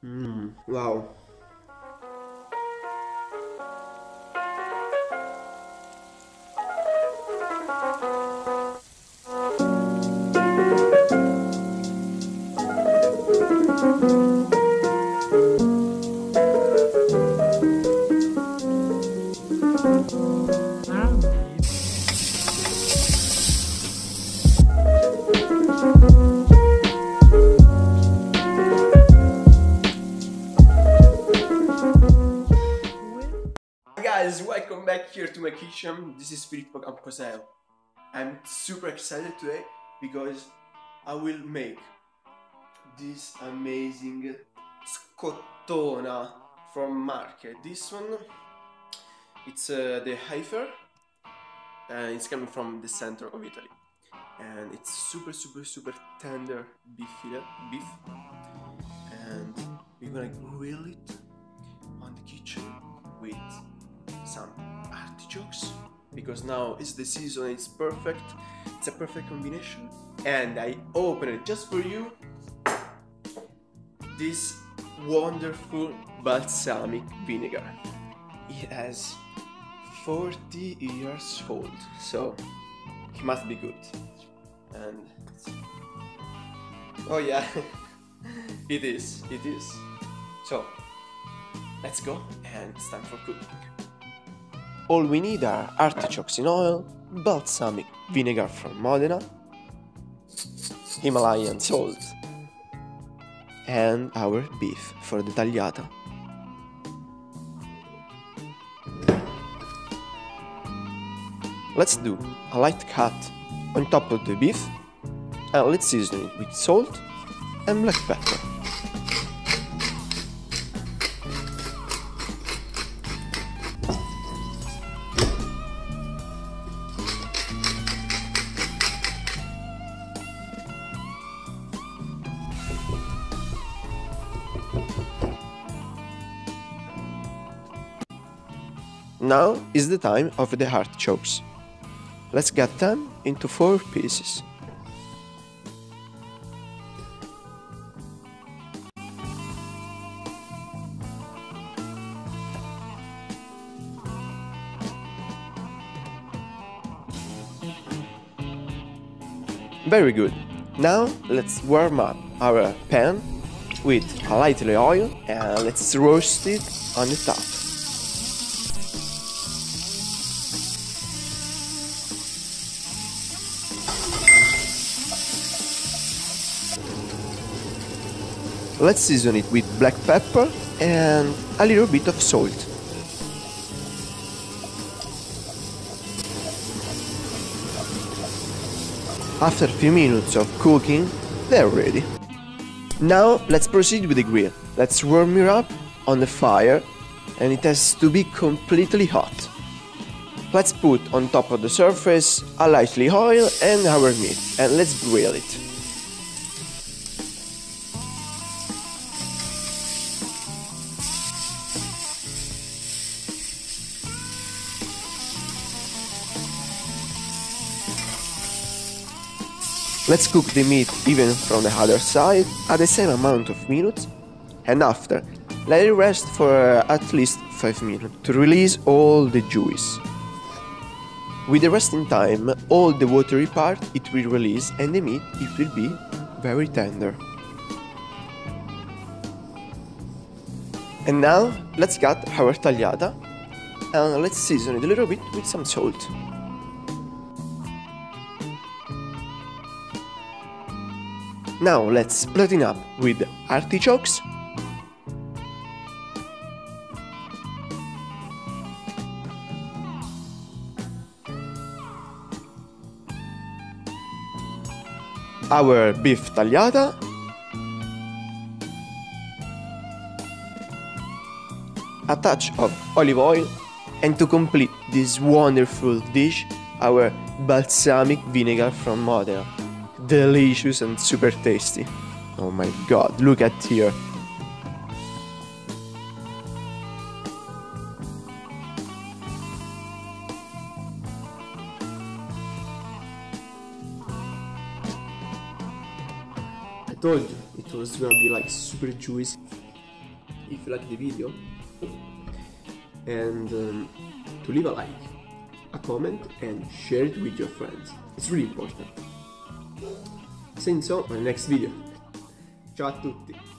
Wow. Guys, welcome back here to my kitchen. This is FilippoCamposeo. I'm super excited today because I will make this amazing scottona from market. This one, it's the heifer, and it's coming from the center of Italy, and it's super tender beef fillet, and we're gonna grill it on the kitchen with some artichokes, because now is the season. It's perfect, it's a perfect combination. And I open it just for you, this wonderful balsamic vinegar. It has 40 years old, so it must be good. And oh yeah, it is. So let's go, and it's time for cooking. All we need are artichokes in oil, balsamic vinegar from Modena, Himalayan salt, and our beef for the tagliata. Let's do a light cut on top of the beef, and let's season it with salt and black pepper. Now is the time of the artichokes. Let's cut them into 4 pieces. Very good. Now let's warm up our pan with a lightly oil, and let's roast it on the top. Let's season it with black pepper and a little bit of salt. After a few minutes of cooking, they're ready. Now let's proceed with the grill. Let's warm it up on the fire, and it has to be completely hot. Let's put on top of the surface a lightly oil and our meat, and let's grill it. Let's cook the meat even from the other side at the same amount of minutes, and after, let it rest for at least 5 minutes to release all the juice. With the resting time, all the watery part it will release, and the meat it will be very tender. And now let's cut our tagliata, and let's season it a little bit with some salt. Now let's split it up with artichokes, our beef tagliata, a touch of olive oil, and to complete this wonderful dish, our balsamic vinegar from Modena. Delicious and super tasty. Oh my god, look at here. I told you it was gonna be like super juicy. if you like the video, and to leave a like, a comment, and share it with your friends. It's really important. Saying so, on the next video. Ciao a tutti!